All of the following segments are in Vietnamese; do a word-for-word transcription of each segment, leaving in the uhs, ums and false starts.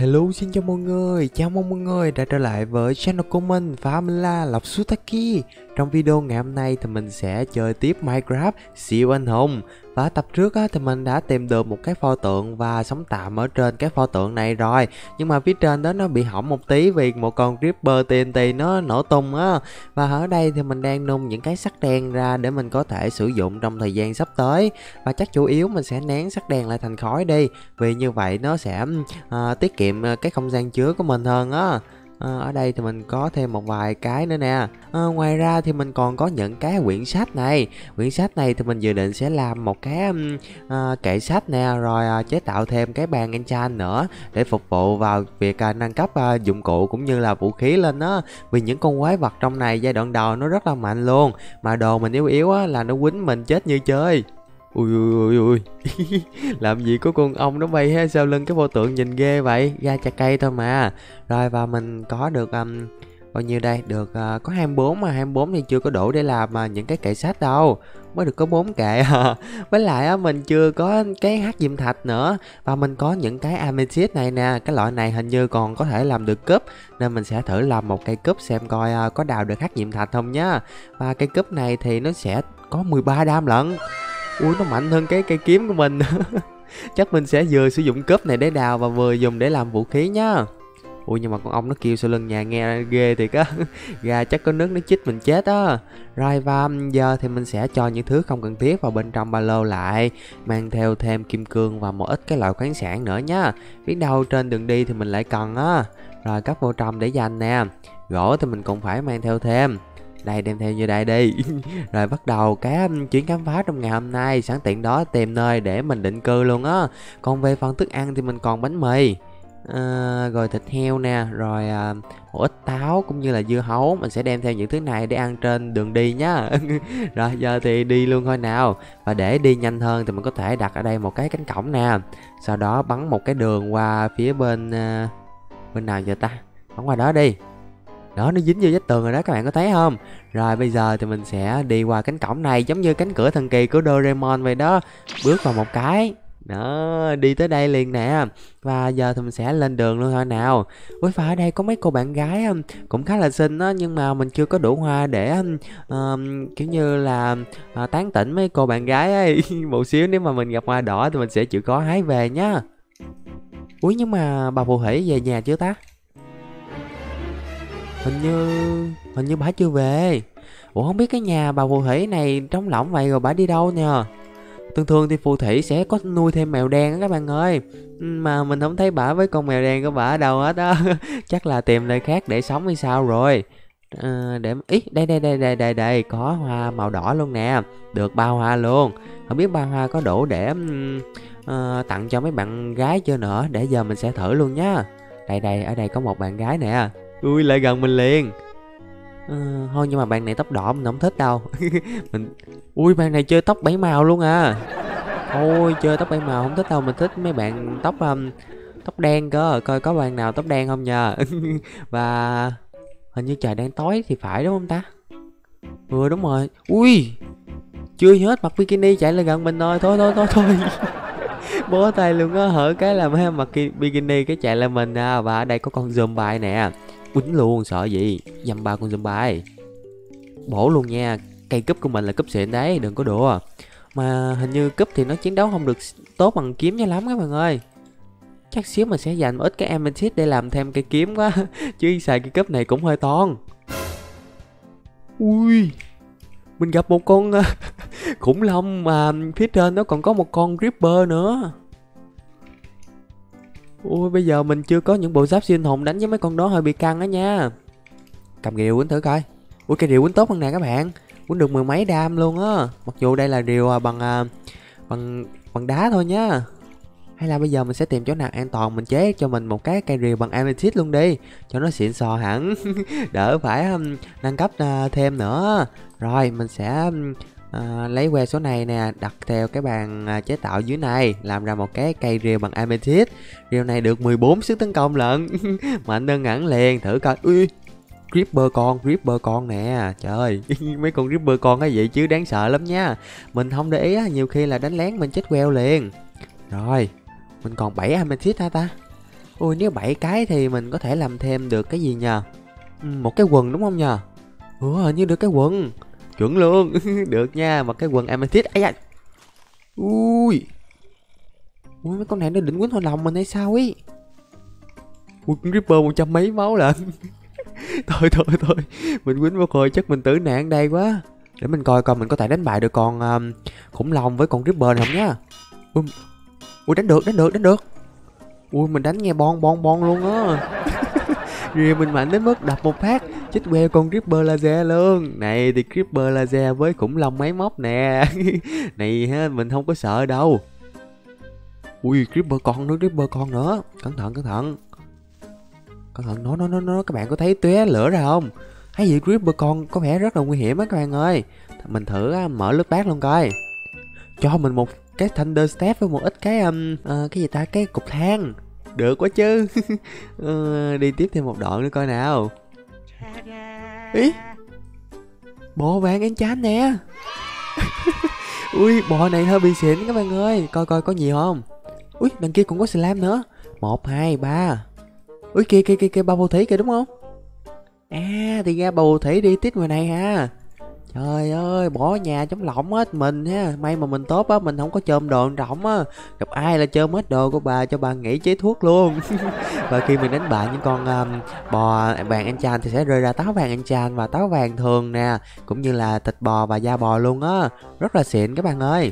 Hello, xin chào mọi người, chào mừng mọi người đã trở lại với channel của mình và mình là Lộc Sutaki. Trong video ngày hôm nay thì mình sẽ chơi tiếp Minecraft siêu anh hùng. Và tập trước á, thì mình đã tìm được một cái pho tượng và sống tạm ở trên cái pho tượng này rồi. Nhưng mà phía trên đó nó bị hỏng một tí vì một con Creeper tê en tê nó nổ tung á. Và ở đây thì mình đang nung những cái sắt đen ra để mình có thể sử dụng trong thời gian sắp tới. Và chắc chủ yếu mình sẽ nén sắt đen lại thành khói đi, vì như vậy nó sẽ uh, tiết kiệm cái không gian chứa của mình hơn á. À, ở đây thì mình có thêm một vài cái nữa nè. À, ngoài ra thì mình còn có những cái quyển sách này. Quyển sách này thì mình dự định sẽ làm một cái à, kệ sách nè, rồi à, chế tạo thêm cái bàn enchant nữa để phục vụ vào việc à, nâng cấp à, dụng cụ cũng như là vũ khí lên á. Vì những con quái vật trong này giai đoạn đầu nó rất là mạnh luôn, mà đồ mình yếu yếu á là nó quýnh mình chết như chơi. Ui ui ui ui làm gì có con ong nó bay hết sau lưng cái pho tượng nhìn ghê vậy, ra chặt cây thôi mà. Rồi và mình có được um, bao nhiêu đây, được uh, có hai mươi bốn, mà hai mươi bốn thì chưa có đủ để làm uh, những cái kệ sách đâu, mới được có bốn kệ. Với lại uh, mình chưa có cái hắc diêm thạch nữa, và mình có những cái amethyst này nè, cái loại này hình như còn có thể làm được cúp, nên mình sẽ thử làm một cây cúp xem coi uh, có đào được hắc diêm thạch không nhá. Và cây cúp này thì nó sẽ có mười ba đam lận. Ui, nó mạnh hơn cái cây kiếm của mình. Chắc mình sẽ vừa sử dụng cúp này để đào và vừa dùng để làm vũ khí nhá. Ui, nhưng mà con ong nó kêu sau lưng nhà nghe ghê thiệt á. Gà chắc có nước nó chích mình chết á. Rồi và giờ thì mình sẽ cho những thứ không cần thiết vào bên trong ba lô lại, mang theo thêm kim cương và một ít cái loại khoáng sản nữa nhá. Biết đâu trên đường đi thì mình lại cần á. Rồi cất vô trong để dành nè. Gỗ thì mình cũng phải mang theo thêm. Đây, đem theo như đây đi. Rồi bắt đầu cái chuyến khám phá trong ngày hôm nay, sẵn tiện đó tìm nơi để mình định cư luôn á. Còn về phần thức ăn thì mình còn bánh mì, à, rồi thịt heo nè, rồi à, một ít táo cũng như là dưa hấu. Mình sẽ đem theo những thứ này để ăn trên đường đi nhá. Rồi giờ thì đi luôn thôi nào. Và để đi nhanh hơn thì mình có thể đặt ở đây một cái cánh cổng nè, sau đó bắn một cái đường qua phía bên à, bên nào giờ ta, bắn qua đó đi. Đó, nó dính vô vách tường rồi đó, các bạn có thấy không? Rồi bây giờ thì mình sẽ đi qua cánh cổng này, giống như cánh cửa thần kỳ của Doraemon vậy đó. Bước vào một cái, đó, đi tới đây liền nè. Và giờ thì mình sẽ lên đường luôn thôi nào. Ui, phải ở đây có mấy cô bạn gái cũng khá là xinh đó, nhưng mà mình chưa có đủ hoa để uh, kiểu như là uh, tán tỉnh mấy cô bạn gái ấy. Một xíu nếu mà mình gặp hoa đỏ thì mình sẽ chịu khó hái về nhá. Ui, nhưng mà bà phù thủy về nhà chưa ta? Hình như Hình như bà chưa về. Ủa, không biết cái nhà bà phù thủy này trống lỏng vậy rồi bà đi đâu nè. Thường thường thì phù thủy sẽ có nuôi thêm mèo đen á các bạn ơi, mà mình không thấy bà với con mèo đen của bà ở đâu hết á. Chắc là tìm nơi khác để sống hay sao rồi. À, để ý, đây đây đây đây đây đây có hoa màu đỏ luôn nè, được ba hoa luôn. Không biết ba hoa có đủ để uh, tặng cho mấy bạn gái chưa nữa, để giờ mình sẽ thử luôn nhá. Đây đây, ở đây có một bạn gái nè. Ui, lại gần mình liền. À, thôi nhưng mà bạn này tóc đỏ mình không thích đâu. Mình ui, bạn này chơi tóc bảy màu luôn à. Ôi, chơi tóc bảy màu không thích đâu, mình thích mấy bạn tóc um, tóc đen cơ. Coi có bạn nào tóc đen không nha. Và hình như trời đang tối thì phải, đúng không ta? Ừ, đúng rồi. Ui, chưa hết mặc bikini chạy lại gần mình rồi. Thôi thôi thôi thôi. Bó tay luôn á, hở cái là mấy mặc bikini cái chạy lại mình à. Và ở đây có con zombie nè, quýnh luôn, sợ gì, dăm ba con zombie bổ luôn nha. Cây cúp của mình là cúp xịn đấy, đừng có đùa. Mà hình như cúp thì nó chiến đấu không được tốt bằng kiếm cho lắm các bạn ơi. Chắc xíu mình sẽ dành một ít cái amethyst để làm thêm cây kiếm quá. Chứ xài cây cúp này cũng hơi toan. Ui, mình gặp một con khủng long, mà phía trên nó còn có một con Creeper nữa. Ui, bây giờ mình chưa có những bộ giáp siêu anh hùng, đánh với mấy con đó hơi bị căng á nha. Cầm cái rìu quýnh thử coi. Ui, cái rìu quýnh tốt hơn nè các bạn, quýnh được mười mấy đam luôn á. Mặc dù đây là rìu bằng bằng bằng đá thôi nhá. Hay là bây giờ mình sẽ tìm chỗ nào an toàn, mình chế cho mình một cái cây rìu bằng amethyst luôn đi, cho nó xịn sò hẳn. Đỡ phải um, nâng cấp uh, thêm nữa. Rồi mình sẽ um, À, lấy que số này nè, đặt theo cái bàn à, chế tạo dưới này, làm ra một cái cây rìu bằng amethyst. Rìu này được mười bốn sức tấn công lận. Mạnh hơn hẳn liền, thử coi. Ui, Creeper con, Creeper con nè. Trời ơi, mấy con Creeper con cái vậy chứ đáng sợ lắm nha. Mình không để ý á, nhiều khi là đánh lén mình chết queo liền. Rồi, mình còn bảy amethyst hả ta? Ui, nếu bảy cái thì mình có thể làm thêm được cái gì nhờ? Ừ, một cái quần đúng không nhờ? Ừ, hình như được cái quần. Chuẩn luôn. Được nha, một cái quần amethyst. Ấy da. Ui. Ui, mấy con này nó định quýnh hồi lòng mình hay sao ấy? Ui, con Ripper một trăm mấy máu lận. Thôi thôi thôi, mình quýnh một hồi chắc mình tử nạn đây quá. Để mình coi coi mình có thể đánh bại được con um, khủng long với con Ripper này không nhá. Ui, ui đánh được, đánh được, đánh được. Ui, mình đánh nghe bon bon bon luôn á. Rìa mình mạnh đến mức đập một phát chết queo con Ripper laser luôn. Này thì Ripper laser với khủng long máy móc nè. Này ha, mình không có sợ đâu. Ui, Ripper con nữa, Ripper con nữa. Cẩn thận, cẩn thận. Cẩn thận, nó nó nó nó các bạn có thấy tóe lửa ra không? Thấy gì Ripper con có vẻ rất là nguy hiểm á các bạn ơi. Mình thử á, mở lướt bát luôn coi. Cho mình một cái Thunder Step với một ít cái um, uh, cái gì ta, cái cục than. Được quá chứ. uh, Đi tiếp thêm một đoạn nữa coi nào. Ý, bò vàng enchant nè. Ui, bò này hơi bị xịn các bạn ơi. Coi coi có nhiều không. Ui, đằng kia còn có slime nữa. Một, hai, ba. Ui, kia kia kia kia bubble thủy kìa đúng không? À, thì ra bubble thủy đi tiếp ngoài này ha. Trời ơi, bỏ nhà chống lỏng hết mình ha. May mà mình tốt á, mình không có chôm đồ rộng á. Gặp ai là chôm hết đồ của bà cho bà nghỉ chế thuốc luôn. Và khi mình đánh bại những con um, bò vàng enchant thì sẽ rơi ra táo vàng enchant và táo vàng thường nè, cũng như là thịt bò và da bò luôn á. Rất là xịn các bạn ơi.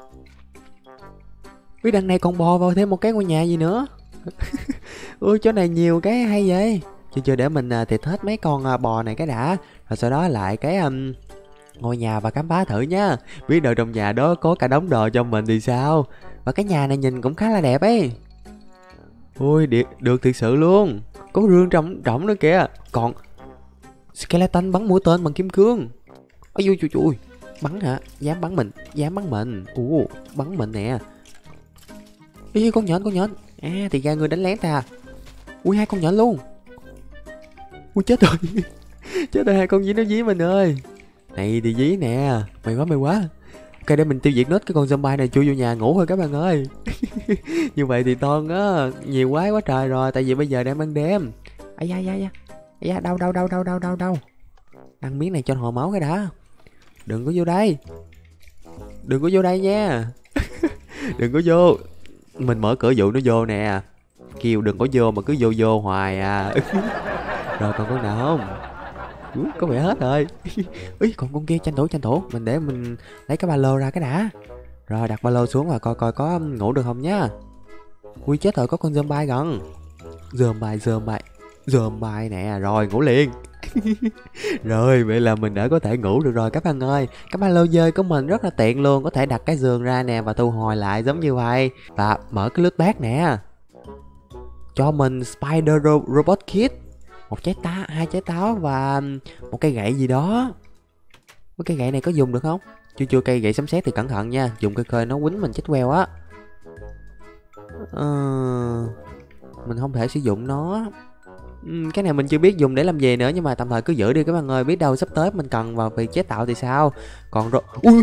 Với đằng này còn bò vào thêm một cái ngôi nhà gì nữa. Ui, chỗ này nhiều cái hay vậy. Chưa chưa để mình uh, thịt hết mấy con uh, bò này cái đã. Rồi sau đó lại cái um, ngôi nhà và khám phá thử nhá. Biết đâu trong nhà đó có cả đống đồ cho mình thì sao. Và cái nhà này nhìn cũng khá là đẹp ấy. Ui, được, được thiệt sự luôn. Có rương trọng trọng nữa kìa. Còn skeleton bắn mũi tên bằng kim cương. Ôi ui chui chui. Bắn hả? Dám bắn mình, dám bắn mình. Ủa, bắn mình nè. Ê, con nhện, con nhện. À, thì ra người đánh lén ta. Ui, hai con nhện luôn. Ui, chết rồi. Chết rồi, hai con dí nó dí mình ơi. Này thì dí nè. Mày quá, mày quá. Ok, để mình tiêu diệt nốt cái con zombie này chui vô nhà ngủ thôi các bạn ơi. Như vậy thì toan á. Nhiều quái quá trời rồi. Tại vì bây giờ đang ban đêm. Ây da, da, da. Ây da, đau, đau, đau, đau, đau, đau, đau. Ăn miếng này cho hồi máu cái đã. Đừng có vô đây. Đừng có vô đây nha. Đừng có vô. Mình mở cửa dụ nó vô nè. Kêu đừng có vô mà cứ vô vô hoài à. Rồi còn con nào không? Ủa, có vẻ hết rồi. Ý, còn con kia tranh thủ tranh thủ. Mình để mình lấy cái ba lô ra cái đã. Rồi đặt ba lô xuống và coi coi có ngủ được không nhá. Ui chết rồi, có con zombie gần. Zombie zombie Zombie nè. Rồi ngủ liền. Rồi vậy là mình đã có thể ngủ được rồi các bạn ơi. Cái ba lô dơi của mình rất là tiện luôn. Có thể đặt cái giường ra nè và thu hồi lại giống như vậy. Và mở cái lướt bát nè. Cho mình Spider ro Robot Kit. Một trái tá, hai trái táo và một cây gậy gì đó. Cái cây gậy này có dùng được không? Chưa chưa, cây gậy sấm sét thì cẩn thận nha. Dùng cây khơi nó quýnh mình chết queo á. Ờ... Mình không thể sử dụng nó. uhm, Cái này mình chưa biết dùng để làm gì nữa. Nhưng mà tạm thời cứ giữ đi các bạn ơi. Biết đâu sắp tới mình cần vào việc chế tạo thì sao. Còn rồi... Ui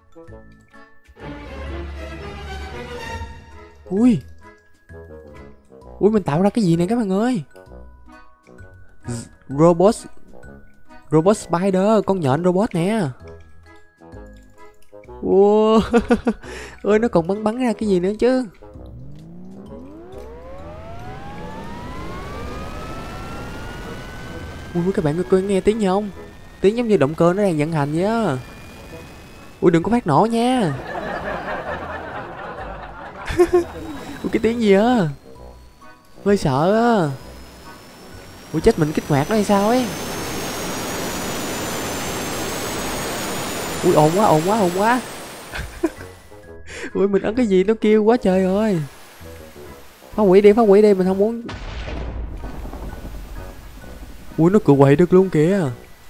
Ui Ui, mình tạo ra cái gì này các bạn ơi. Robot Robot Spider, con nhện robot nè. Wow. Ơi, nó còn bắn bắn ra cái gì nữa chứ. Ui, các bạn có nghe tiếng gì không? Tiếng giống như động cơ nó đang vận hành vậy á. Ui, đừng có phát nổ nha. Ui, cái tiếng gì á. Hơi sợ á. Ui, chết, mình kích hoạt nó hay sao ấy. Ui, ồn quá, ồn quá, ồn quá. Ui, mình ấn cái gì nó kêu quá trời ơi. Phá hủy đi, phá hủy đi, mình không muốn. Ui, nó cựa quậy được luôn kìa.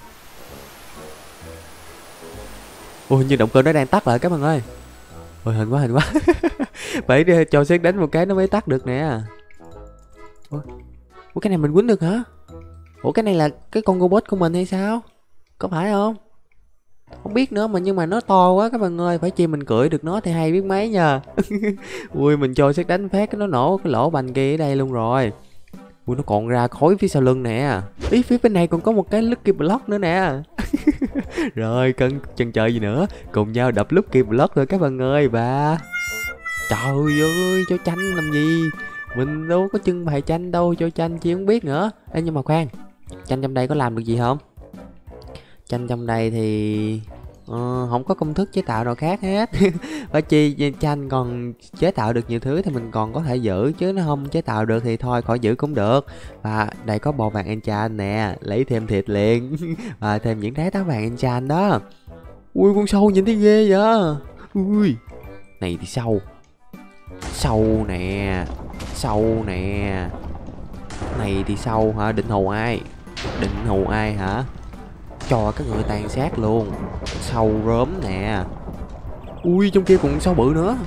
Ui, như động cơ nó đang tắt lại các bạn ơi. Ôi, hình quá, hình quá. Phải đi, cho xét đánh một cái nó mới tắt được nè. Ui, Ủa, cái này mình quýnh được hả? Ủa, cái này là cái con robot của mình hay sao? Có phải không? Không biết nữa mà nhưng mà nó to quá các bạn ơi, phải chi mình cưỡi được nó thì hay biết mấy nha. Ui mình cho xét đánh phát cái nó nổ cái lỗ bành kia ở đây luôn rồi. Ui nó còn ra khói phía sau lưng nè. Ý phía bên này còn có một cái Lucky Block nữa nè. Rồi cần chần chờ gì nữa, cùng nhau đập Lucky Block thôi các bạn ơi. Và trời ơi cho tranh làm gì, mình đâu có trưng bày tranh đâu, cho tranh chi không biết nữa. Ê nhưng mà khoan, tranh trong đây có làm được gì không? Tranh trong đây thì ờ, không có công thức chế tạo nào khác hết. Phải chi tranh còn chế tạo được nhiều thứ thì mình còn có thể giữ, chứ nó không chế tạo được thì thôi khỏi giữ cũng được. Và đây có bò vàng enchant nè, lấy thêm thịt liền. Và thêm những trái táo vàng enchant đó. Ui con sâu nhìn thấy ghê vậy. Ui này thì sâu, sâu nè, sâu nè. Này thì sâu hả? Định hù ai? Định hù ai hả? Cho các người tàn sát luôn. Sâu rớm nè. Ui trong kia còn sâu bự nữa.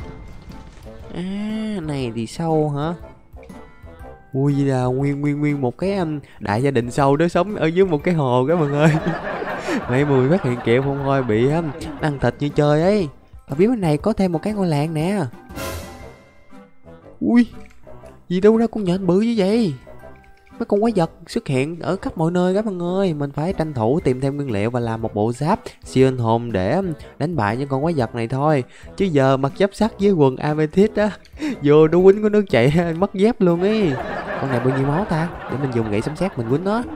À này thì sâu hả? Ui là nguyên nguyên nguyên một cái um, đại gia đình sâu đó sống ở dưới một cái hồ các bạn ơi. Mấy mùi phát hiện kịp không thôi bị um, ăn thịt như chơi ấy. Ở phía bên này có thêm một cái ngôi làng nè. Ui gì đâu ra con nhện bự như vậy. Mấy con quái vật xuất hiện ở khắp mọi nơi các bạn ơi. Mình phải tranh thủ tìm thêm nguyên liệu và làm một bộ giáp siêu anh hùng để đánh bại những con quái vật này thôi. Chứ giờ mặc giáp sắt với quần amethyst á, vô nó quýnh có nước chạy mất dép luôn ấy. Con này bao nhiêu máu ta? Để mình dùng gậy sấm sét mình quýnh nó.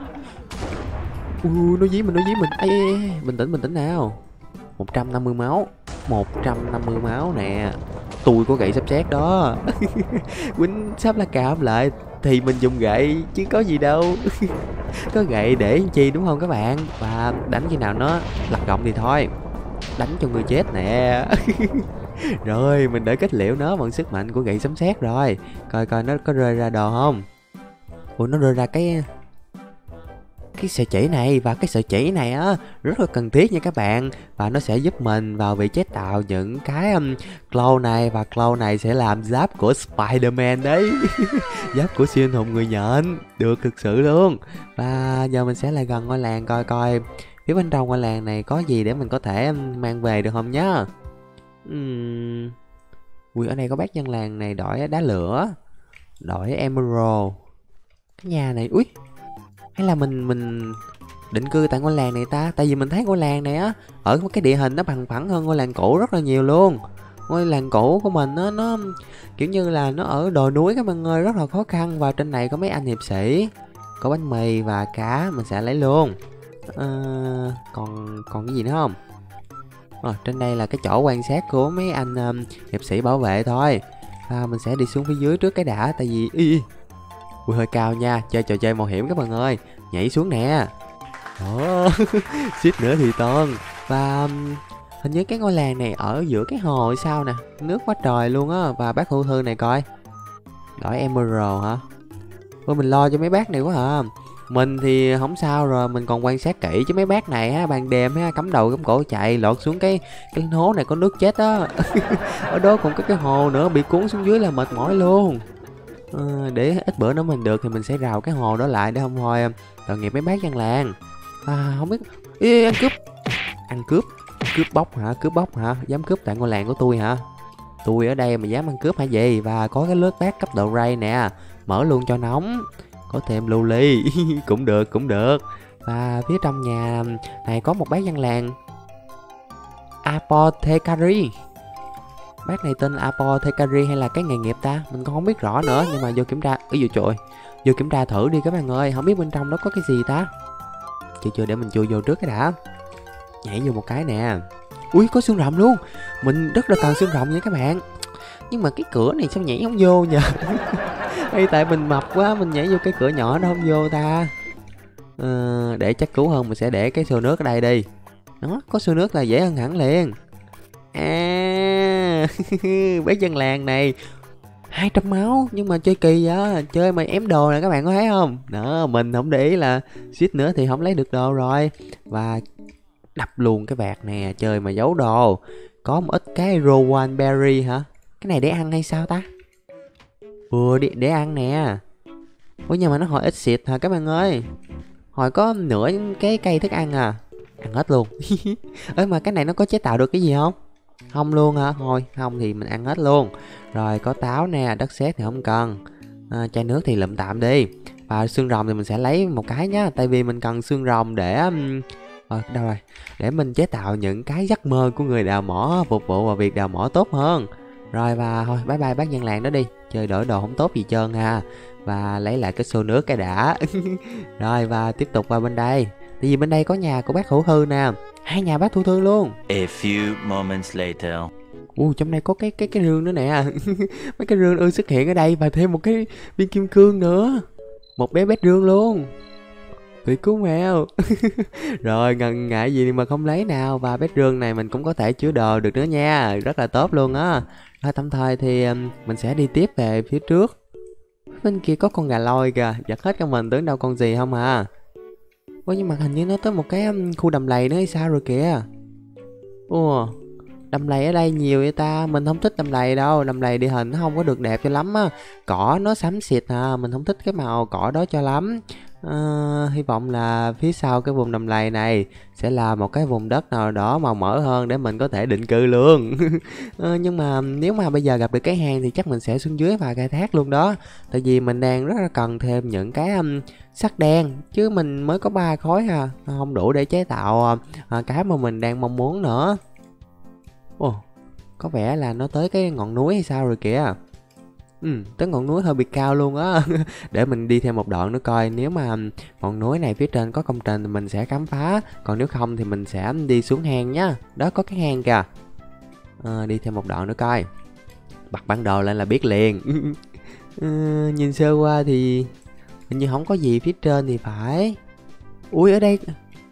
Ui nó dí mình, nó dí mình. Ê, ê, ê. Bình tĩnh bình tĩnh nào. Một trăm năm mươi máu. Một trăm năm mươi máu nè. Tôi có gậy sấm sét đó. Quýnh sắp lá cam lại thì mình dùng gậy chứ có gì đâu. Có gậy để chi đúng không các bạn? Và đánh khi nào nó lật gọng thì thôi, đánh cho người chết nè. Rồi mình đã kết liễu nó bằng sức mạnh của gậy sấm sét rồi. Coi coi nó có rơi ra đồ không. Ủa nó rơi ra cái cái sợi chỉ này, và cái sợi chỉ này á rất là cần thiết nha các bạn, và nó sẽ giúp mình vào việc chế tạo những cái um, claw này, và claw này sẽ làm giáp của Spider-Man đấy. Giáp của siêu anh hùng người nhện, được thực sự luôn. Và giờ mình sẽ lại gần ngôi làng coi coi phía bên trong ngôi làng này có gì để mình có thể um, mang về được không nhá. uhm. Ui ở đây có bác dân làng này đổi đá lửa, đổi emerald. Cái nhà này ui, hay là mình mình định cư tại ngôi làng này ta? Tại vì mình thấy ngôi làng này á ở cái địa hình nó bằng phẳng hơn ngôi làng cũ rất là nhiều luôn. Ngôi làng cũ của mình á nó kiểu như là nó ở đồi núi các bạn ơi, rất là khó khăn. Và trên này có mấy anh hiệp sĩ, có bánh mì và cá mình sẽ lấy luôn. à, còn còn cái gì nữa không? À, trên đây là cái chỗ quan sát của mấy anh um, hiệp sĩ bảo vệ thôi. À, mình sẽ đi xuống phía dưới trước cái đã, tại vì y ui hơi cao nha, chơi trò chơi mạo hiểm các bạn ơi. Nhảy xuống nè. Đó. Suýt nữa thì toan. Và um, hình như cái ngôi làng này ở giữa cái hồ hay sao nè, nước quá trời luôn á. Và bác hưu thư này coi, đổi emerald hả? Ôi mình lo cho mấy bác này quá hả. Mình thì không sao rồi, mình còn quan sát kỹ chứ mấy bác này á, ban đêm á cắm đầu cắm cổ chạy lọt xuống cái cái hố này có nước chết á. Ở đó còn có cái hồ nữa, bị cuốn xuống dưới là mệt mỏi luôn. À, để ít bữa nữa mình được thì mình sẽ rào cái hồ đó lại để không thôi tội nghiệp mấy bác dân làng. À, không biết. Ê, ăn cướp, ăn cướp, cướp bóc hả? Cướp bóc hả? Dám cướp tại ngôi làng của tôi hả? Tôi ở đây mà dám ăn cướp hả gì? Và có cái lướt bát cấp độ ray nè, mở luôn cho nóng. Có thêm lưu ly. Cũng được, cũng được. Và phía trong nhà này có một bác dân làng Apothecary. Bác này tên là Apothecary hay là cái nghề nghiệp ta? Mình cũng không biết rõ nữa, nhưng mà vô kiểm tra. Ví dụ trời, vô kiểm tra thử đi các bạn ơi. Không biết bên trong đó có cái gì ta. Chưa chưa để mình chui vô trước cái đã. Nhảy vô một cái nè. Ui có xương rồng luôn. Mình rất là cần xương rồng nha các bạn. Nhưng mà cái cửa này sao nhảy không vô nhờ? Hay tại mình mập quá, mình nhảy vô cái cửa nhỏ đó không vô ta. ờ, Để chắc cứu hơn mình sẽ để cái xô nước ở đây đi. Đó, có xô nước là dễ hơn hẳn liền. À, bác dân làng này hai trăm máu nhưng mà chơi kỳ á, chơi mà ém đồ nè các bạn có thấy không? Đó, mình không để ý là suýt nữa thì không lấy được đồ rồi. Và đập luôn cái vạt nè, chơi mà giấu đồ. Có một ít cái rowan berry hả? Cái này để ăn hay sao ta? Ừ, để, để ăn nè. Ủa nhưng mà nó hồi ít xịt hả các bạn ơi? Hồi có nửa cái cây thức ăn à. Ăn hết luôn. Ơi mà cái này nó có chế tạo được cái gì không? Không luôn hả? Thôi không thì mình ăn hết luôn. Rồi có táo nè, đất sét thì không cần, à, chai nước thì lụm tạm đi. Và xương rồng thì mình sẽ lấy một cái nhá, tại vì mình cần xương rồng để um, ờ, đâu rồi, để mình chế tạo những cái giấc mơ của người đào mỏ, phục vụ vào việc đào mỏ tốt hơn. Rồi và thôi bye bye bác dân làng đó đi, chơi đổi đồ không tốt gì trơn ha. Và lấy lại cái xô nước cái đã. Rồi và tiếp tục qua bên đây, tại vì bên đây có nhà của bác Hữu Hư nè, hai nhà bác Thu Thư luôn. A few moments later. Ui trong này có cái cái cái rương nữa nè. Mấy cái rương ưa xuất hiện ở đây, và thêm một cái viên kim cương nữa, một bé bét rương luôn. Bị cứu mèo. Rồi ngần ngại gì mà không lấy nào. Và bét rương này mình cũng có thể chứa đồ được nữa nha, rất là tốt luôn á. Rồi tạm thời thì um, mình sẽ đi tiếp về phía trước. Bên kia có con gà lôi kìa, giật hết cả mình tưởng đâu con gì không à. Ủa nhưng mà hình như nó tới một cái um, khu đầm lầy nữa hay sao rồi kìa. Ủa đầm lầy ở đây nhiều vậy ta, mình không thích đầm lầy đâu, đầm lầy địa hình nó không có được đẹp cho lắm á, cỏ nó xám xịt à, mình không thích cái màu cỏ đó cho lắm. À, hy vọng là phía sau cái vùng đầm lầy này sẽ là một cái vùng đất nào đó màu mỡ hơn để mình có thể định cư luôn. À, nhưng mà nếu mà bây giờ gặp được cái hang thì chắc mình sẽ xuống dưới và khai thác luôn đó, tại vì mình đang rất là cần thêm những cái um, sắt đen, chứ mình mới có ba khối à, không đủ để chế tạo uh, cái mà mình đang mong muốn nữa. Ồ, có vẻ là nó tới cái ngọn núi hay sao rồi kìa. Ừ, tới ngọn núi hơi bị cao luôn á. Để mình đi thêm một đoạn nữa coi, nếu mà ngọn núi này phía trên có công trình thì mình sẽ khám phá, còn nếu không thì mình sẽ đi xuống hang nhá. Đó có cái hang kìa. À, đi thêm một đoạn nữa coi. Bật bản đồ lên là biết liền. Ừ, nhìn sơ qua thì hình như không có gì phía trên thì phải. Ui ở đây.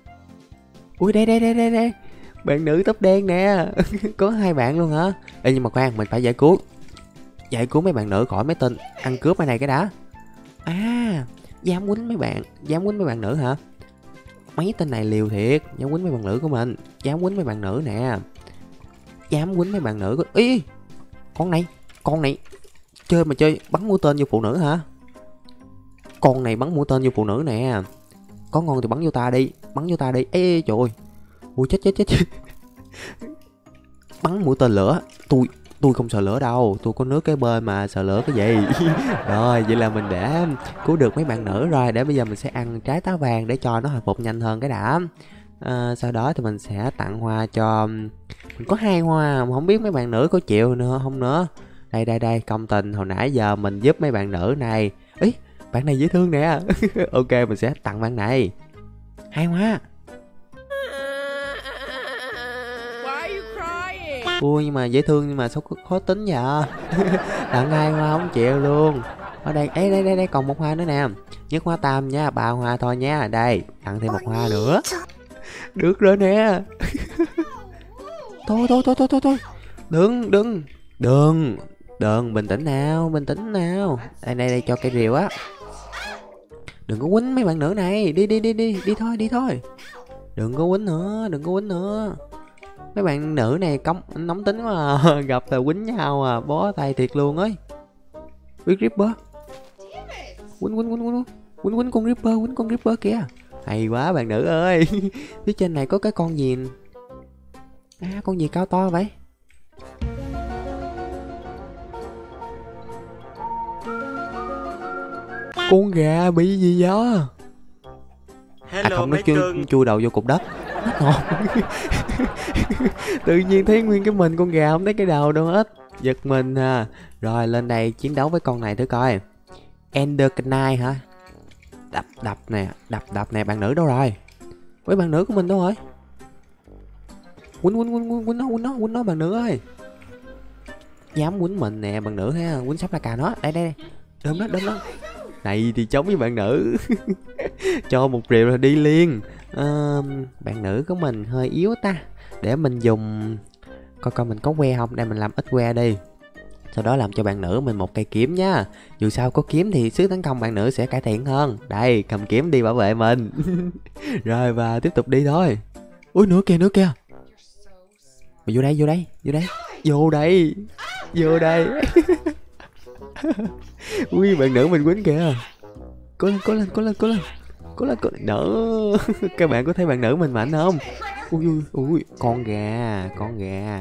Ui đây đây đây đây đây. Bạn nữ tóc đen nè. Có hai bạn luôn hả? Ê nhưng mà khoan, mình phải giải cứu Giải cứu mấy bạn nữ khỏi mấy tên ăn cướp ở này cái đã. À, dám quýnh mấy bạn Dám quýnh mấy bạn nữ hả? Mấy tên này liều thiệt, dám quýnh mấy bạn nữ của mình. Dám quýnh mấy bạn nữ nè. Dám quýnh mấy bạn nữ của... Ý, con này Con này chơi mà chơi bắn mũi tên vô phụ nữ hả? Con này bắn mũi tên vô phụ nữ nè. Có ngon thì bắn vô ta đi. Bắn vô ta đi. Ê trời ơi. Ui chết chết chết, chết. Bắn mũi tên lửa. Tôi Tôi không sợ lửa đâu, tôi có nước cái bên mà sợ lửa cái gì. Rồi vậy là mình đã cứu được mấy bạn nữ rồi. Để bây giờ mình sẽ ăn trái táo vàng để cho nó hồi phục nhanh hơn cái đã. À, sau đó thì mình sẽ tặng hoa cho... Mình có hai hoa mà không biết mấy bạn nữ có chịu nữa không nữa. Đây đây đây, công tình hồi nãy giờ mình giúp mấy bạn nữ này. Ý, bạn này dễ thương nè. Ok, mình sẽ tặng bạn này hai hoa. Ui nhưng mà dễ thương nhưng mà sao khó tính vậy. Tặng hai hoa không chịu luôn. Ở đây, ê đây đây đây còn một hoa nữa nè. Nhất hoa tam nha, ba hoa thôi nha. Đây, tặng thêm một hoa nữa. Được rồi nè. Thôi thôi thôi thôi thôi thôi. Đừng đừng Đừng Đừng, bình tĩnh nào, bình tĩnh nào. Đây đây đây, cho cây rìu á. Đừng có quýnh mấy bạn nữ này. Đi đi đi đi, đi thôi đi thôi. Đừng có quýnh nữa, đừng có quýnh nữa. Mấy bạn nữ này cống nóng tính quá à. Gặp là quýnh nhau à, bó tay thiệt luôn ấy. Biết Ripper. Quýnh quýnh quýnh quýnh quýnh quýnh con Ripper, quýnh con Ripper kìa. Hay quá bạn nữ ơi. Phía trên này có cái con gì? À, con gì cao to vậy? Con gà bị gì vậy? Hello, à không, nó chui, chui đầu vô cục đất. Hết hồn. Tự nhiên thấy nguyên cái mình con gà không thấy cái đầu đâu hết. Giật mình à. Rồi lên đây chiến đấu với con này thử coi. Ender Knight hả? Đập đập nè, đập đập nè. Bạn nữ đâu rồi? Với bạn nữ của mình đâu rồi? Quýnh quýnh quýnh quýnh nó, quýnh nó, quýnh nó bạn nữ ơi. Dám quýnh mình nè bạn nữ ha. Quýnh sắp là cà nó. Đây đây. Đơm nó, đơm nó. Này thì chống với bạn nữ. Cho một rìu là đi liền. À, bạn nữ của mình hơi yếu ta. Để mình dùng coi coi mình có que không. Đây mình làm ít que đi. Sau đó làm cho bạn nữ mình một cây kiếm nhá. Dù sao có kiếm thì sức tấn công bạn nữ sẽ cải thiện hơn. Đây cầm kiếm đi bảo vệ mình. Rồi và tiếp tục đi thôi. Ui nữa kìa, nữa kìa. Mà vô đây, vô đây, vô đây. Vô đây. Vô đây. Ui bạn nữ mình quýnh kìa. Cố lên, cố lên, cố lên, cố lên. Cố lên, cố lên. Đỡ. Các bạn có thấy bạn nữ mình mạnh không? Ui ui ui, con gà, con gà.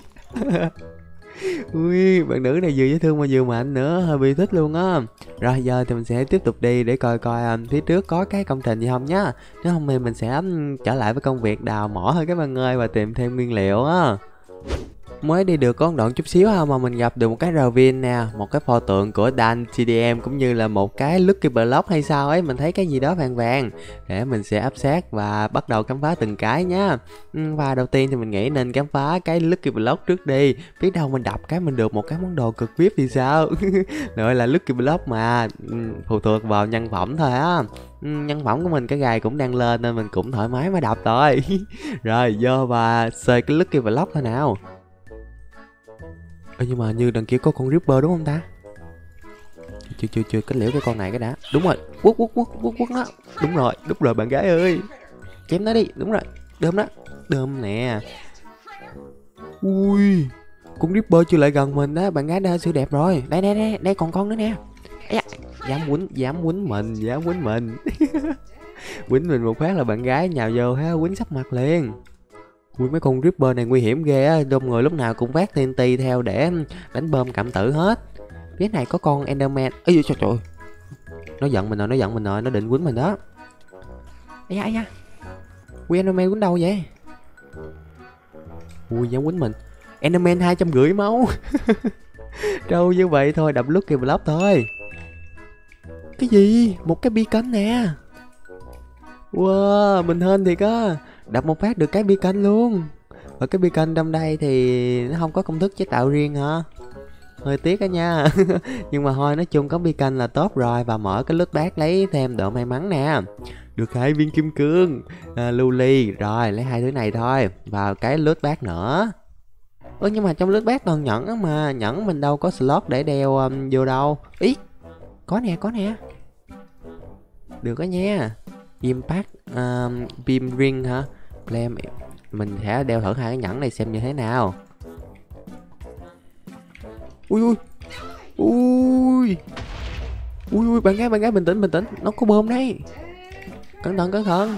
Ui, bạn nữ này vừa dễ thương mà vừa mạnh nữa, hơi bị thích luôn á. Rồi giờ thì mình sẽ tiếp tục đi để coi coi um, phía trước có cái công trình gì không nhá. Nếu không thì mình sẽ um, trở lại với công việc đào mỏ thôi các bạn ơi, và tìm thêm nguyên liệu á. Mới đi được có một đoạn chút xíu ha mà mình gặp được một cái ravine nè, một cái pho tượng của Dan tê đê em cũng như là một cái Lucky Block hay sao ấy, mình thấy cái gì đó vàng vàng. Để mình sẽ áp sát và bắt đầu khám phá từng cái nhá. Và đầu tiên thì mình nghĩ nên khám phá cái Lucky Block trước đi. Biết đâu mình đập cái mình được một cái món đồ cực vê i pê thì sao. Rồi là Lucky Block mà, phụ thuộc vào nhân phẩm thôi á. Nhân phẩm của mình cái gài cũng đang lên nên mình cũng thoải mái mà đập thôi. Rồi vô và xơi cái Lucky Block thôi nào. Ê, nhưng mà như đằng kia có con Ripper đúng không ta? Chưa chưa chưa kết liễu cái con này cái đã. Đúng rồi, quất quất quất quất quất nó. Đúng rồi, đúng rồi bạn gái ơi. Chém nó đi, đúng rồi. Đơm nó, đơm nè. Ui, con Ripper chưa lại gần mình đó, bạn gái đã siêu đẹp rồi. Đây đây đây, đây còn con nữa nè. Ây da, dám quýnh, dám quýnh mình, dám quýnh mình. Quýnh mình một phát là bạn gái nhào vô ha, quýnh sắp mặt liền. Ui, mấy con Ripper này nguy hiểm ghê á, đông người lúc nào cũng vác tê en tê theo để đánh bom cảm tử hết. Phía này có con Enderman. Ây trời trời, nó giận mình rồi, nó giận mình rồi, nó định quýnh mình đó. Ây da, ây da, ui Enderman quýnh đâu vậy? Ui dám quýnh mình. Enderman hai trăm rưỡi máu. Trâu như vậy thôi, đập Lucky Block thôi. Cái gì? Một cái beacon nè. Wow, mình hên thiệt á, đập một phát được cái beacon luôn. Và cái beacon trong đây thì nó không có công thức chế tạo riêng hả? Hơi tiếc á nha. Nhưng mà thôi, nói chung có beacon là tốt rồi. Và mở cái loot bag lấy thêm độ may mắn nè. Được hai viên kim cương, à, lưu ly. Rồi lấy hai thứ này thôi. Vào cái loot bag nữa. Ơ nhưng mà trong loot bag toàn nhẫn á mà. Nhẫn mình đâu có slot để đeo um, vô đâu. Ý, có nè, có nè. Được đó nha. Impact um, beam ring hả? Flame. Mình sẽ đeo thử hai cái nhẫn này xem như thế nào. Ui ui ui ui ui, bạn gái bạn gái bình tĩnh bình tĩnh, nó có bom đấy, cẩn thận cẩn thận.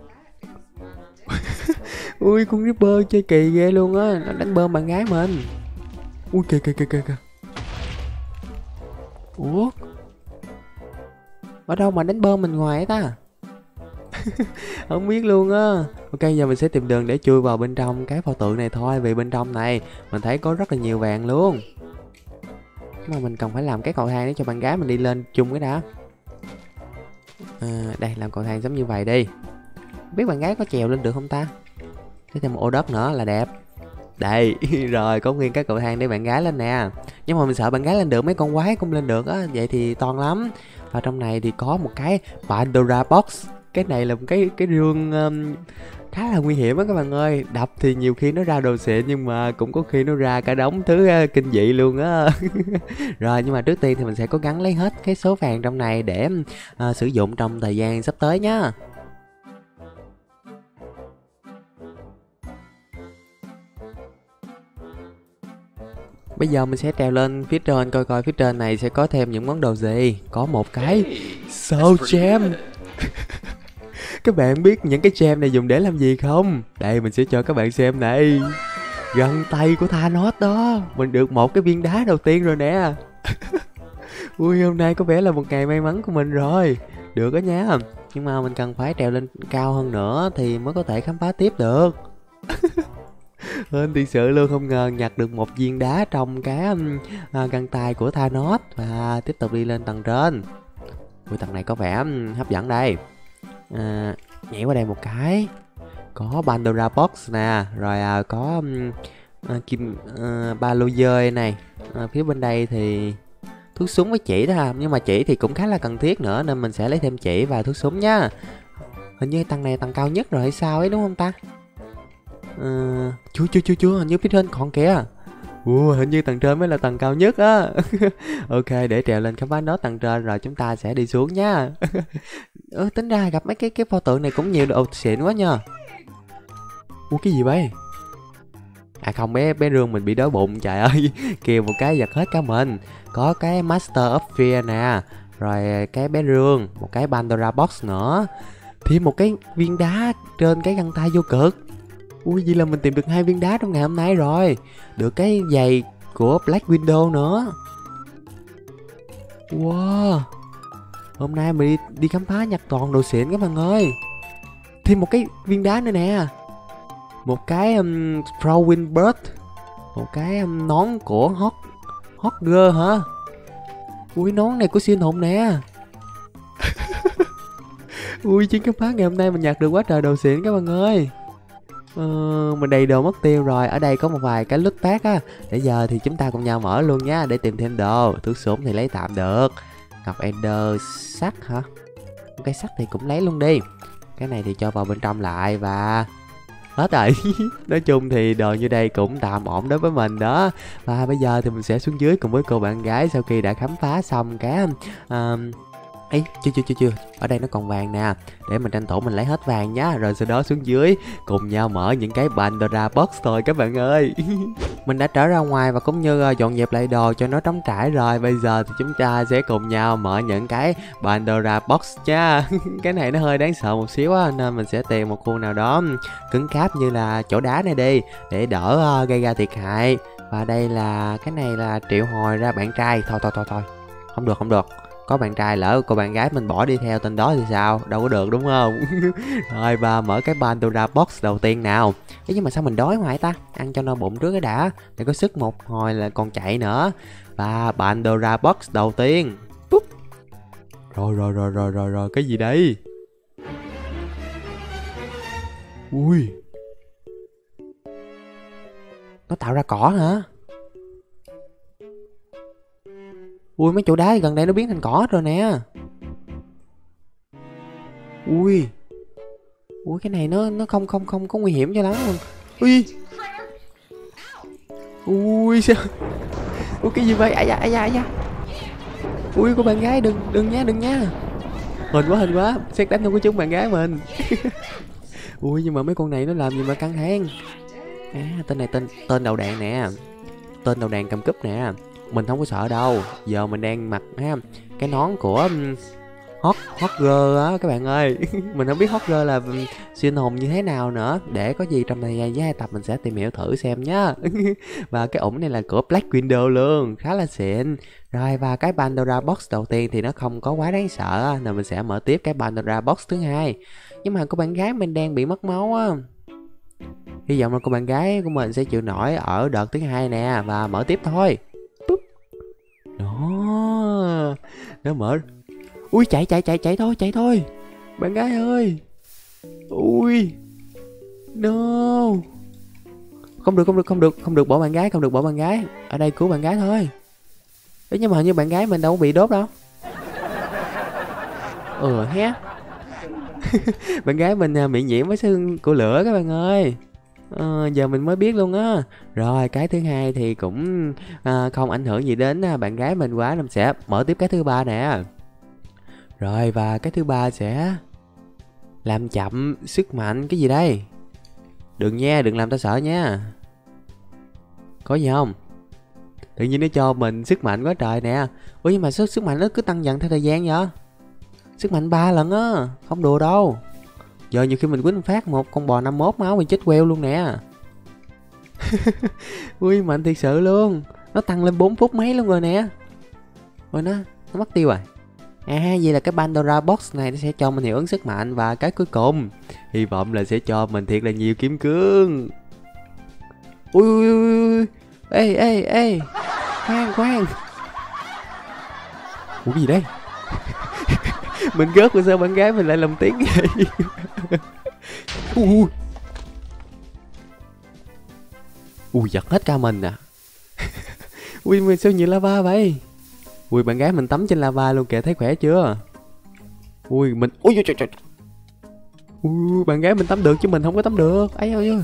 Ui con Ripper chơi kỳ ghê luôn á, nó đánh bom bạn gái mình. Ui kìa kìa kìa kìa kìa. Ủa ở đâu mà đánh bom mình ngoài ta? Không biết luôn á. Ok, giờ mình sẽ tìm đường để chui vào bên trong cái pho tượng này thôi. Vì bên trong này mình thấy có rất là nhiều vàng luôn. Nhưng mà mình cần phải làm cái cầu thang để cho bạn gái mình đi lên chung cái đã. À, đây làm cầu thang giống như vậy đi. Biết bạn gái có trèo lên được không ta? Thế thêm một ô đất nữa là đẹp. Đây, rồi có nguyên cái cầu thang để bạn gái lên nè. Nhưng mà mình sợ bạn gái lên được, mấy con quái cũng lên được á. Vậy thì toan lắm. Và trong này thì có một cái Pandora Box. Cái này là một cái cái rương um, khá là nguy hiểm á các bạn ơi. Đập thì nhiều khi nó ra đồ xịn nhưng mà cũng có khi nó ra cả đống thứ uh, kinh dị luôn á. Rồi nhưng mà trước tiên thì mình sẽ cố gắng lấy hết cái số vàng trong này để uh, sử dụng trong thời gian sắp tới nhá. Bây giờ mình sẽ trèo lên phía trên coi coi phía trên này sẽ có thêm những món đồ gì. Có một cái Soul Gem. Các bạn biết những cái gem này dùng để làm gì không? Đây mình sẽ cho các bạn xem này. Găng tay của Thanos đó. Mình được một cái viên đá đầu tiên rồi nè. Ui hôm nay có vẻ là một ngày may mắn của mình rồi. Được đó nha. Nhưng mà mình cần phải trèo lên cao hơn nữa thì mới có thể khám phá tiếp được. Hên thiệt sự luôn, không ngờ nhặt được một viên đá trong cái à, găng tay của Thanos. Và tiếp tục đi lên tầng trên. Ui tầng này có vẻ um, hấp dẫn đây. À, nhảy qua đây một cái. Có Pandora Box nè. Rồi à, có um, à, kim à, ba lô dơi này. À, phía bên đây thì thuốc súng với chỉ đó ha. Nhưng mà chỉ thì cũng khá là cần thiết nữa nên mình sẽ lấy thêm chỉ và thuốc súng nhá. Hình như tầng này tầng cao nhất rồi hay sao ấy đúng không ta? À, chưa chưa chưa chưa, hình như phía trên còn kìa. Ủa, hình như tầng trên mới là tầng cao nhất á. Ok, để trèo lên khám phá nốt tầng trên rồi chúng ta sẽ đi xuống nha. Ừ, tính ra gặp mấy cái cái pho tượng này cũng nhiều đồ xịn quá nha. Ủa cái gì vậy? À không, bé bé rương mình bị đói bụng, trời ơi. Kìa một cái giật hết cả mình. Có cái Master of Fear nè. rồi cái bé rương, một cái Pandora Box nữa, thêm một cái viên đá trên cái găng tay vô cực. Ui, vậy là mình tìm được hai viên đá trong ngày hôm nay rồi. Được cái giày của Black Widow nữa. Wow, hôm nay mình đi, đi khám phá nhặt toàn đồ xịn các bạn ơi. Thêm một cái viên đá nữa nè, một cái um, Throwing Bird, một cái um, nón của Hot Hot Girl hả? Ui, nón này của siêu anh hùng nè. Ui, chuyến khám phá ngày hôm nay mình nhặt được quá trời đồ xịn các bạn ơi. Ờ, mình đầy đồ mất tiêu rồi. Ở đây có một vài cái loot pack á. Để giờ thì chúng ta cùng nhau mở luôn nha, để tìm thêm đồ. Thuốc súng thì lấy tạm được. Ngọc Ender sắt hả? Cái sắt thì cũng lấy luôn đi. Cái này thì cho vào bên trong lại và hết rồi. Nói chung thì đồ như đây cũng tạm ổn đối với mình đó. Và bây giờ thì mình sẽ xuống dưới cùng với cô bạn gái sau khi đã khám phá xong cái uh, Ê, chưa chưa chưa chưa, ở đây nó còn vàng nè. Để mình tranh thủ mình lấy hết vàng nhá. Rồi sau đó xuống dưới cùng nhau mở những cái Pandora Box thôi các bạn ơi. Mình đã trở ra ngoài và cũng như uh, dọn dẹp lại đồ cho nó trống trải rồi. Bây giờ thì chúng ta sẽ cùng nhau mở những cái Pandora Box nha. Cái này nó hơi đáng sợ một xíu á, nên mình sẽ tìm một khu nào đó cứng cáp như là chỗ đá này đi, để đỡ uh, gây ra thiệt hại. Và đây là, cái này là triệu hồi ra bạn trai. Thôi thôi thôi thôi, không được không được. Có bạn trai lỡ cô bạn gái mình bỏ đi theo tên đó thì sao? Đâu có được đúng không? Rồi, và mở cái Pandora Box đầu tiên nào. Thế nhưng mà sao mình đói hoài ta? Ăn cho no bụng trước cái đã, để có sức một hồi là còn chạy nữa. Và Pandora Box đầu tiên. Púp. Rồi rồi rồi rồi rồi rồi, cái gì đây? Ui, nó tạo ra cỏ hả? Ui, mấy chỗ đá gần đây nó biến thành cỏ rồi nè. Ui, ui, cái này nó nó không không không có nguy hiểm cho lắm luôn. Ui, ui sao? Ui, cái gì vậy? Ai da ai da ai da. Ui, cô bạn gái đừng đừng nha đừng nha. Hình quá hình quá, xét đánh không có trúng bạn gái mình. Ui, nhưng mà mấy con này nó làm gì mà căng thẳng. À, tên này tên tên đầu đạn nè, tên đầu đạn cầm cúp nè. Mình không có sợ đâu. Giờ mình đang mặc ha, cái nón của Hot Hot Girl á các bạn ơi. Mình không biết Hot Girl là siêu anh hùng như thế nào nữa. Để có gì trong thời gian với hai tập mình sẽ tìm hiểu thử xem nhá. Và cái ủng này là của Black Widow luôn, khá là xịn. Rồi, và cái Pandora Box đầu tiên thì nó không có quá đáng sợ, nên mình sẽ mở tiếp cái Pandora Box thứ hai. Nhưng mà cô bạn gái mình đang bị mất máu á. Hy vọng là cô bạn gái của mình sẽ chịu nổi ở đợt thứ hai nè. Và mở tiếp thôi. Đó, nó mở. Ui, chạy chạy chạy chạy thôi chạy thôi bạn gái ơi. Ui, no, không được không được không được không được bỏ bạn gái, không được bỏ bạn gái. Ở đây cứu bạn gái thôi. Đấy, nhưng mà hình như bạn gái mình đâu có bị đốt đâu. Ừ hé. Bạn gái mình bị nhiễm với xương của lửa các bạn ơi. À, giờ mình mới biết luôn á. Rồi, cái thứ hai thì cũng à, không ảnh hưởng gì đến à, bạn gái mình quá, nên sẽ mở tiếp cái thứ ba nè. Rồi, và cái thứ ba sẽ làm chậm sức mạnh. Cái gì đây? Đừng nha, đừng làm tao sợ nha. Có gì không? Tự nhiên nó cho mình sức mạnh quá trời nè. Ủa, nhưng mà sức, sức mạnh nó cứ tăng dần theo thời gian vậy. Sức mạnh ba lần á, không đùa đâu. Giờ nhiều khi mình quýnh phát một con bò năm mốt máu mình chết queo luôn nè. Ui, mạnh thiệt sự luôn. Nó tăng lên bốn phút mấy luôn rồi nè. Rồi nó, nó mất tiêu rồi. À, vậy là cái Pandora Box này nó sẽ cho mình hiệu ứng sức mạnh. Và cái cuối cùng, hy vọng là sẽ cho mình thiệt là nhiều kim cương. Ui ui ui ui. Ê ê ê, khoan khoan. Ủa, cái gì đây? Mình gớt rồi sao bạn gái mình lại làm tiếng vậy? Ui, ui, giật hết ca mình à. Ui, mình sao nhiều lava vậy? Ui, bạn gái mình tắm trên lava luôn kìa, thấy khỏe chưa? Ui, mình... Ui, trời trời. Ui, bạn gái mình tắm được chứ mình không có tắm được. Ấy ơi.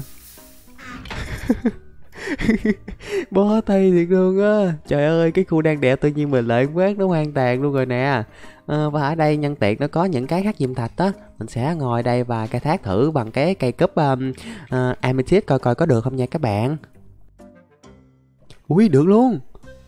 Bó tay thiệt luôn á. Trời ơi, cái khu đang đẹp tự nhiên mình lại quét nó hoang tàn luôn rồi nè. À, và ở đây nhân tiện nó có những cái khắc diêm thạch á, mình sẽ ngồi đây và khai thác thử bằng cái cây cúp um, uh, amethyst coi coi có được không nha các bạn. Ui, được luôn.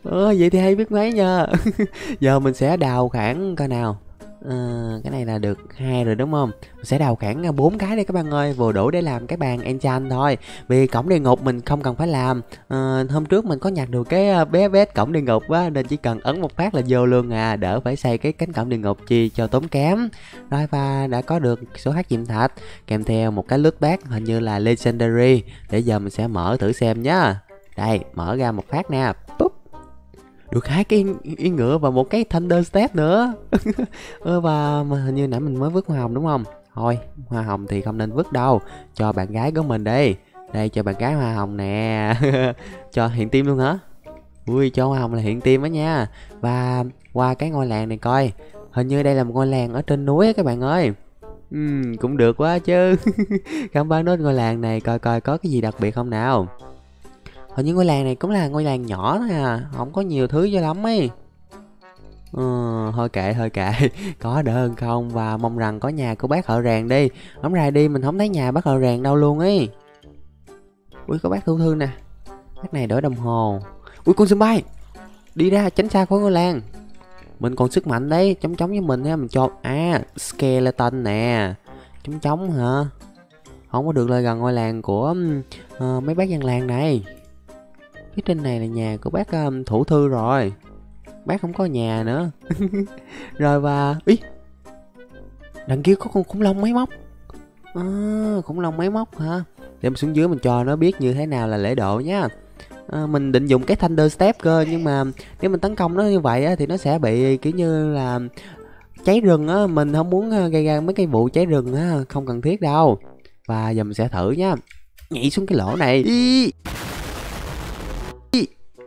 Ờ, vậy thì hay biết mấy nha. Giờ mình sẽ đào khoảng coi nào. Ờ, cái này là được hai rồi đúng không? Mình sẽ đào khoảng bốn cái đây các bạn ơi, vừa đủ để làm cái bàn enchant thôi. Vì cổng địa ngục mình không cần phải làm. Ờ, hôm trước mình có nhặt được cái bé vết cổng địa ngục á, nên chỉ cần ấn một phát là vô luôn à, đỡ phải xây cái cánh cổng địa ngục chi cho tốn kém. Rồi và đã có được số h diệm thạch kèm theo một cái loot bag hình như là legendary, để giờ mình sẽ mở thử xem nhá. Đây, mở ra một phát nè.ปุ๊. Được hai cái yên, yên ngựa và một cái thunder step nữa. Ơ và mà hình như nãy mình mới vứt hoa hồng đúng không? Thôi, hoa hồng thì không nên vứt đâu, cho bạn gái của mình đi. Đây cho bạn gái hoa hồng nè. Cho hiện tim luôn hả? Ui, cho hoa hồng là hiện tim á nha. Và qua cái ngôi làng này coi, hình như đây là một ngôi làng ở trên núi á các bạn ơi. Ừm, cũng được quá chứ. Khám phá nốt ngôi làng này coi coi có cái gì đặc biệt không nào. Hình như ngôi làng này cũng là ngôi làng nhỏ thôi à, không có nhiều thứ cho lắm ấy. Ừ, thôi kệ thôi kệ. Có đỡ hơn không, và mong rằng có nhà của bác Hợ Ràng đi. Hổng rày đi mình không thấy nhà bác Hợ Ràng đâu luôn ấy. Ui, có bác Thu Thư nè. Bác này đổi đồng hồ. Ui, con Simbai, đi ra tránh xa khỏi ngôi làng. Mình còn sức mạnh đấy, chống chống với mình ha. Mình cho à skeleton nè. Chống chống hả? Không có được lại gần ngôi làng của uh, mấy bác dân làng này. Phía trên này là nhà của bác um, Thủ Thư rồi. Bác không có nhà nữa. Rồi và ý, đằng kia có con khủng long máy móc. À, khủng long máy móc hả? Để mình xuống dưới mình cho nó biết như thế nào là lễ độ nhá. À, mình định dùng cái thunder step cơ, nhưng mà nếu mình tấn công nó như vậy á, thì nó sẽ bị kiểu như là cháy rừng á. Mình không muốn gây ra mấy cái vụ cháy rừng á, không cần thiết đâu. Và giờ mình sẽ thử nhá. Nhảy xuống cái lỗ này. Ý. Ý.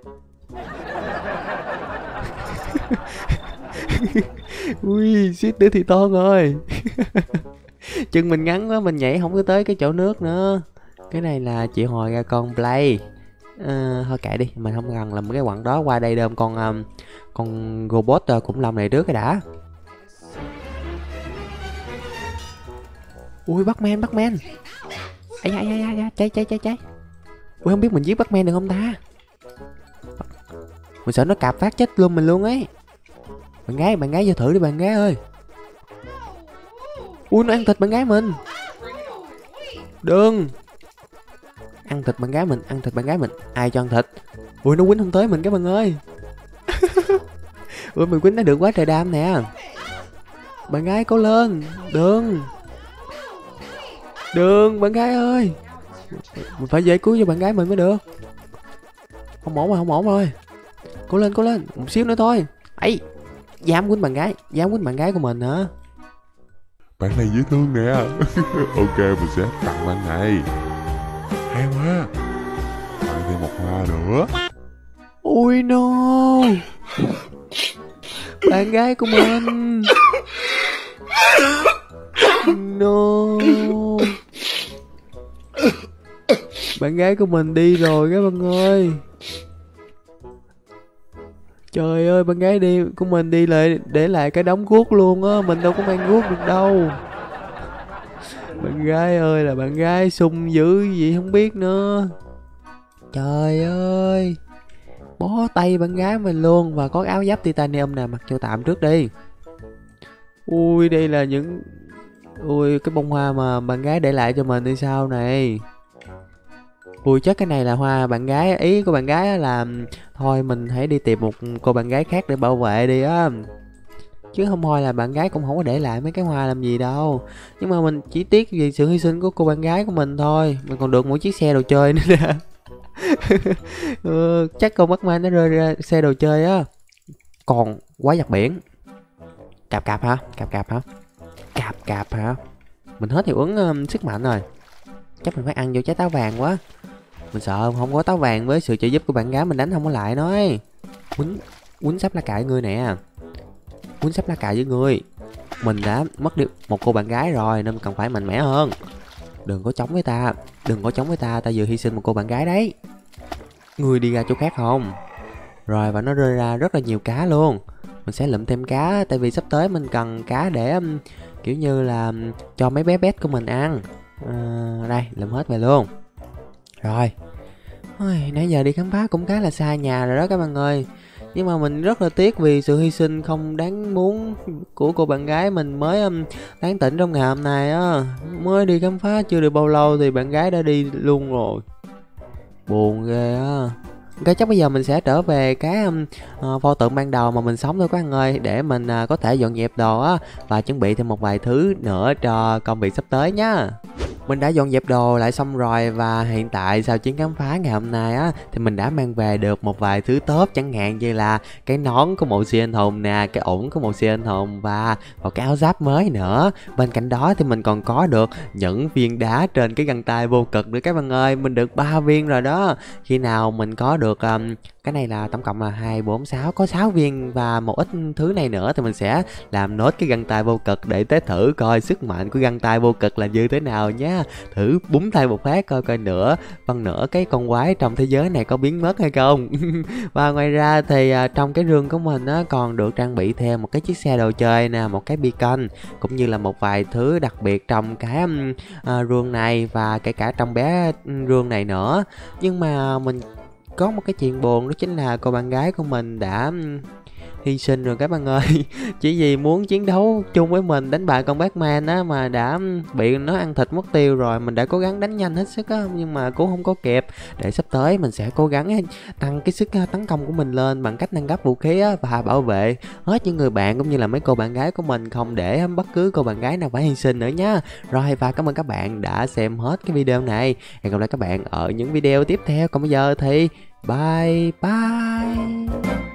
Ui, suýt nữa thì to rồi. Chân mình ngắn quá, mình nhảy không có tới cái chỗ nước nữa. Cái này là chị hồi ra con play. À, thôi kệ đi, mình không cần làm cái quặng đó. Qua đây đơm con um, con robot uh, khủng long này trước cái đã. Ui, Batman, Batman. Ây da, ây da, ây da, cháy, cháy, cháy, cháy. Ui, không biết mình giết Batman được không ta? Mình sợ nó cạp phát chết luôn mình luôn ấy. Bạn gái, bạn gái vô thử đi bạn gái ơi. Ui, nó ăn thịt bạn gái mình. Đừng. Ăn thịt bạn gái mình, ăn thịt bạn gái mình. Ai cho ăn thịt? Ui, nó quýnh không tới mình các bạn ơi. Ui, mình quýnh nó được quá trời đam nè. Bạn gái cố lên. Đừng. Đừng, bạn gái ơi. Mình phải giải cứu cho bạn gái mình mới được. Không ổn rồi, không ổn rồi. Cố lên, cố lên, một xíu nữa thôi. Ấy, dám quýnh bạn gái, dám quýnh bạn gái của mình hả? Bạn này dễ thương nè. Ok, mình sẽ tặng bạn này. Hay quá. Tặng thêm một hoa nữa. Ui no. Bạn gái của mình. No. Bạn gái của mình đi rồi các bạn ơi. Trời ơi, bạn gái đi của mình đi lại để lại cái đống guốc luôn á, mình đâu có mang guốc được đâu. Bạn gái ơi là bạn gái sung dữ gì không biết nữa. Trời ơi, bó tay bạn gái mình luôn. Và có áo giáp titanium nè, mặc cho tạm trước đi. Ui, đây là những ui cái bông hoa mà bạn gái để lại cho mình hay sao này. Ui, chắc cái này là hoa bạn gái. Ý của bạn gái là thôi mình hãy đi tìm một cô bạn gái khác để bảo vệ đi á. Chứ không thôi là bạn gái cũng không có để lại mấy cái hoa làm gì đâu. Nhưng mà mình chỉ tiếc vì sự hy sinh của cô bạn gái của mình thôi. Mình còn được một chiếc xe đồ chơi nữa nè. Ừ, chắc con Batman nó rơi ra xe đồ chơi á. Còn quái vật biển. Cạp cạp hả? Cạp cạp hả? Cạp cạp hả? Mình hết hiệu ứng um, sức mạnh rồi. Chắc mình phải ăn vô trái táo vàng quá. Mình sợ không có táo vàng với sự trợ giúp của bạn gái mình đánh không có lại nó ấy. Quýnh, quýnh sắp lá cải người nè. Quýnh sắp lá cải với người. Mình đã mất đi một cô bạn gái rồi nên cần phải mạnh mẽ hơn. Đừng có chống với ta. Đừng có chống với ta, ta vừa hy sinh một cô bạn gái đấy. Người đi ra chỗ khác không? Rồi và nó rơi ra rất là nhiều cá luôn. Mình sẽ lượm thêm cá. Tại vì sắp tới mình cần cá để um, kiểu như là um, cho mấy bé pet của mình ăn. À, đây, lượm hết về luôn. Rồi. Ôi, nãy giờ đi khám phá cũng khá là xa nhà rồi đó các bạn ơi. Nhưng mà mình rất là tiếc vì sự hy sinh không đáng muốn của cô bạn gái mình mới um, tán tỉnh trong ngày hôm nay á. Mới đi khám phá chưa được bao lâu thì bạn gái đã đi luôn rồi. Buồn ghê á. Ok, chắc bây giờ mình sẽ trở về cái um, uh, pho tượng ban đầu mà mình sống thôi các anh ơi, để mình uh, có thể dọn dẹp đồ á và chuẩn bị thêm một vài thứ nữa cho công việc sắp tới nhá. Mình đã dọn dẹp đồ lại xong rồi và hiện tại sau chuyến khám phá ngày hôm nay á thì mình đã mang về được một vài thứ tốt, chẳng hạn như là cái nón của một siêu anh hùng nè, cái ủng của một siêu anh hùng và một cái áo giáp mới nữa. Bên cạnh đó thì mình còn có được những viên đá trên cái găng tay vô cực nữa các bạn ơi, mình được ba viên rồi đó. Khi nào mình có được um, cái này là tổng cộng là hai, bốn, sáu, có sáu viên và một ít thứ này nữa thì mình sẽ làm nốt cái găng tay vô cực để test thử coi sức mạnh của găng tay vô cực là như thế nào nhé. Thử búng tay một phát coi coi nữa phần nữa cái con quái trong thế giới này có biến mất hay không. Và ngoài ra thì à, trong cái rương của mình á, còn được trang bị thêm một cái chiếc xe đồ chơi nè, một cái beacon cũng như là một vài thứ đặc biệt trong cái um, à, rương này và kể cả trong bé rương này nữa. Nhưng mà mình có một cái chuyện buồn, đó chính là cô bạn gái của mình đã hy sinh rồi các bạn ơi. Chỉ vì muốn chiến đấu chung với mình đánh bại con Batman á mà đã bị nó ăn thịt mất tiêu rồi. Mình đã cố gắng đánh nhanh hết sức á nhưng mà cũng không có kịp. Để sắp tới mình sẽ cố gắng tăng cái sức tấn công của mình lên bằng cách nâng cấp vũ khí á và bảo vệ hết những người bạn cũng như là mấy cô bạn gái của mình, không để bất cứ cô bạn gái nào phải hy sinh nữa nhá. Rồi, và cảm ơn các bạn đã xem hết cái video này. Hẹn gặp lại các bạn ở những video tiếp theo. Còn bây giờ thì bye bye.